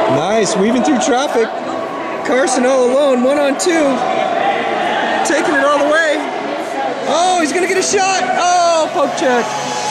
Nice, weaving through traffic. Carson all alone, 1-on-2. Taking it all the way. Oh, he's gonna get a shot. Oh, poke check.